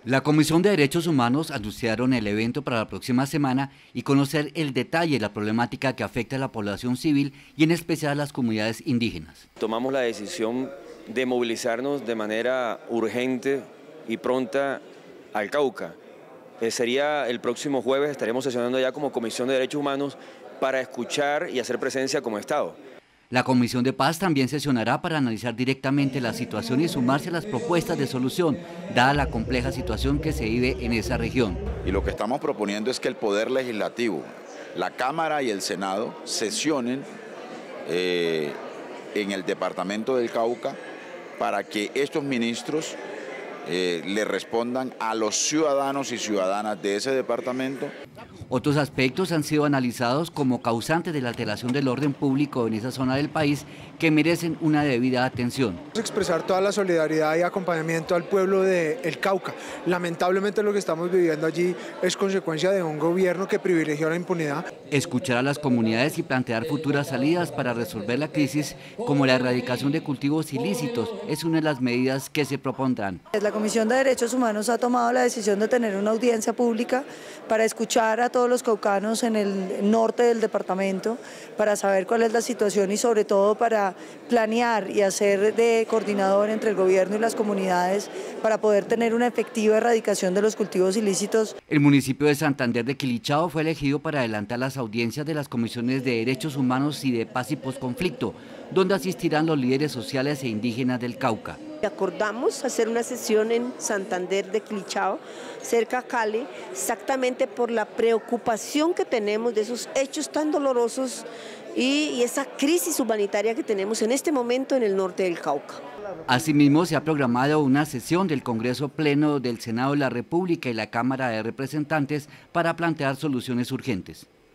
La Comisión de Derechos Humanos anunciaron el evento para la próxima semana y conocer el detalle de la problemática que afecta a la población civil y en especial a las comunidades indígenas. Tomamos la decisión de movilizarnos de manera urgente y pronta al Cauca. Sería el próximo jueves, estaremos sesionando ya como Comisión de Derechos Humanos para escuchar y hacer presencia como Estado. La Comisión de Paz también sesionará para analizar directamente la situación y sumarse a las propuestas de solución, dada la compleja situación que se vive en esa región. Y lo que estamos proponiendo es que el Poder Legislativo, la Cámara y el Senado sesionen en el departamento del Cauca para que estos ministros le respondan a los ciudadanos y ciudadanas de ese departamento. Otros aspectos han sido analizados como causantes de la alteración del orden público en esa zona del país que merecen una debida atención. Expresar toda la solidaridad y acompañamiento al pueblo del Cauca. Lamentablemente lo que estamos viviendo allí es consecuencia de un gobierno que privilegió la impunidad. Escuchar a las comunidades y plantear futuras salidas para resolver la crisis, como la erradicación de cultivos ilícitos, es una de las medidas que se propondrán. La Comisión de Derechos Humanos ha tomado la decisión de tener una audiencia pública para escuchar a todos los caucanos en el norte del departamento, para saber cuál es la situación y sobre todo para planear y hacer de coordinador entre el gobierno y las comunidades para poder tener una efectiva erradicación de los cultivos ilícitos. El municipio de Santander de Quilichao fue elegido para adelantar las audiencias de las comisiones de Derechos Humanos y de Paz y Posconflicto, donde asistirán los líderes sociales e indígenas del Cauca. Acordamos hacer una sesión en Santander de Quilichao, cerca a Cali, exactamente por la preocupación que tenemos de esos hechos tan dolorosos y esa crisis humanitaria que tenemos en este momento en el norte del Cauca. Asimismo, se ha programado una sesión del Congreso Pleno del Senado de la República y la Cámara de Representantes para plantear soluciones urgentes.